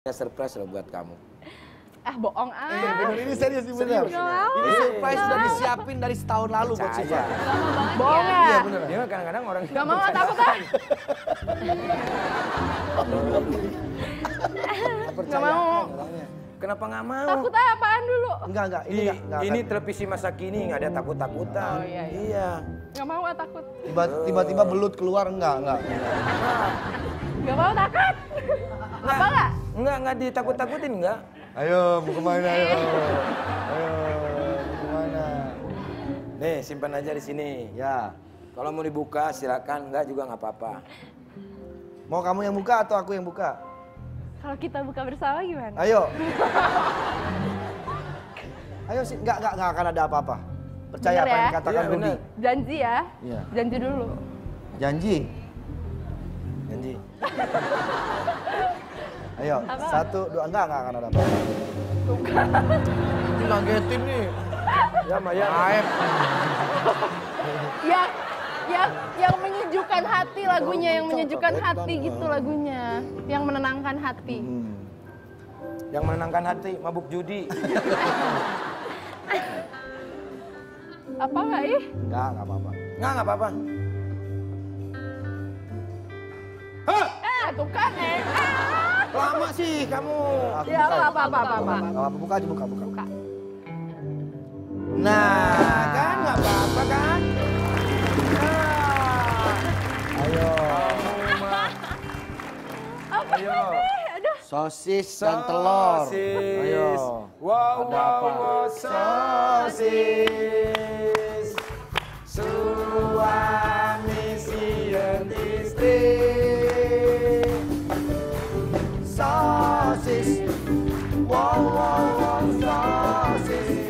Surprise loh buat kamu. Ah, bohong ah. Bener, ini serius nih bener. Ini surprise sudah disiapin dari setahun lalu buat Siva. Bohong ya? Iya bener. Dia kadang-kadang orang Gak mau, takut ah. Gak mau. Kenapa nggak mau? Takut ah, apaan dulu? Enggak, Ini televisi masa kini nggak ada takut-takutan. Oh, iya. Iya. Gak mau ah, takut. Tiba-tiba belut keluar, enggak. Gak mau takut. Apa nggak? Nggak ditakut-takutin nggak? Ayo, mau kemana ayo? Ayo, mau kemana? Nih, simpan aja di sini. Ya. Kalau mau dibuka silakan, nggak juga nggak apa-apa. Mau kamu yang buka atau aku yang buka? Kalau kita buka bersama gimana? Ayo. Ayo sih, nggak akan ada apa-apa. Percaya Bener apa yang ya? dikatakan Iya, Rudi. bener. Janji ya? Iya. Janji dulu. Janji. Janji. Ayo, Apa? 1, 2, enggak akan ada apa-apa. Ini ngagetin nih. Ya, Maya. Yang menyejukkan hati lagunya, yang menyejukkan hati gitu lagunya. Yang menenangkan hati. Yang menenangkan hati, mabuk judi. Apa nggak ih? Enggak apa-apa. Nggak apa-apa. Tuh kan Lama sih kamu. Aku Ya buka. apa. Enggak apa-apa, buka aja, buka. Buka. Nah, kan nggak apa-apa kan? Ayo. Apa Ayo. sih? Aduh. Sosis dan telur. Sosis. Ayo. Wow, Ada apa? Sosis. Suami sieun istri. Sosis. Wow, sosis.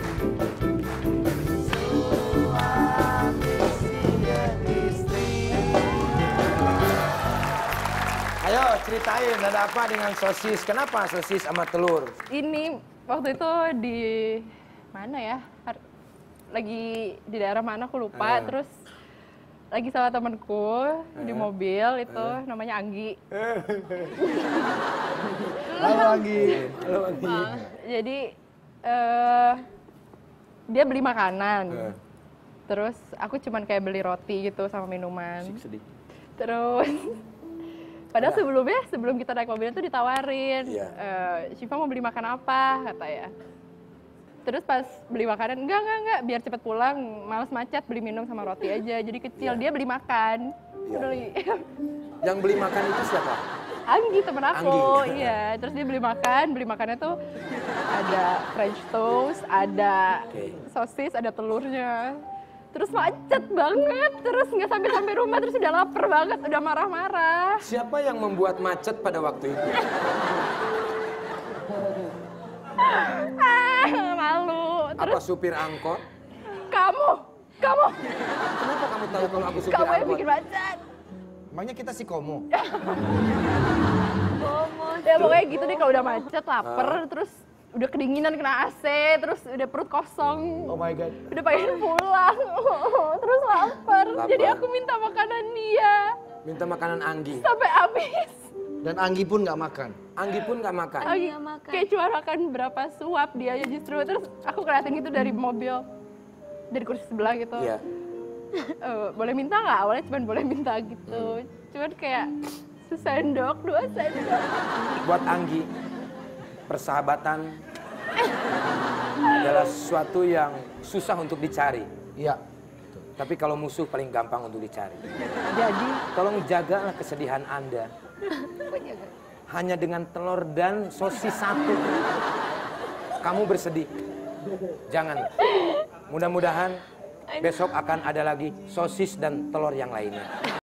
Suami sieun istri. Ayo ceritain ada apa dengan sosis? Kenapa sosis sama telur? Ini waktu itu di mana ya? Lagi di daerah mana aku lupa. Terus lagi sama temanku di mobil itu namanya Anggi. Halo Anggi. Halo Anggi. Jadi dia beli makanan. Terus aku cuman kayak beli roti gitu sama minuman. Sedih. Terus padahal sebelum kita naik mobil itu ditawarin, Iya. Syifa mau beli makan apa kata ya. Terus pas beli makanan, enggak, biar cepet pulang, males macet, beli minum sama roti aja, jadi kecil. Dia beli makan. Iya. Beli. Yang beli makan itu siapa? Anggi temen aku, Anggi. iya. Terus dia beli makannya tuh ada French toast, ada sosis, ada telurnya. Terus macet banget, terus nggak sampai rumah, terus udah lapar banget, udah marah-marah. Siapa yang membuat macet pada waktu itu? Malu. Apa Terus supir angkot? kamu, Kenapa kamu tahu kalau aku supir kamu yang angkot? bikin macet. Emangnya kita si Komo? Ya pokoknya gitu deh kalau udah macet, lapar, terus udah kedinginan kena AC, terus udah perut kosong. Oh my god. Udah pengen pulang, terus lapar. Lapar. Jadi aku minta makanan dia Minta makanan Anggi. sampai habis. Dan Anggi pun nggak makan. Anggi pun nggak makan. Lagi kayak cuma makan berapa suap dia aja justru. Terus aku kelihatan gitu dari mobil, dari kursi sebelah gitu. Iya. Boleh minta nggak? Awalnya cuma boleh minta gitu. Cuman kayak sesendok, 2 sendok. Buat Anggi, persahabatan adalah sesuatu yang susah untuk dicari. Iya. Tapi kalau musuh paling gampang untuk dicari. Jadi Tolong jagalah kesedihan Anda. Hanya dengan telur dan sosis 1. Kamu bersedih. Jangan. Mudah-mudahan besok akan ada lagi sosis dan telur yang lainnya.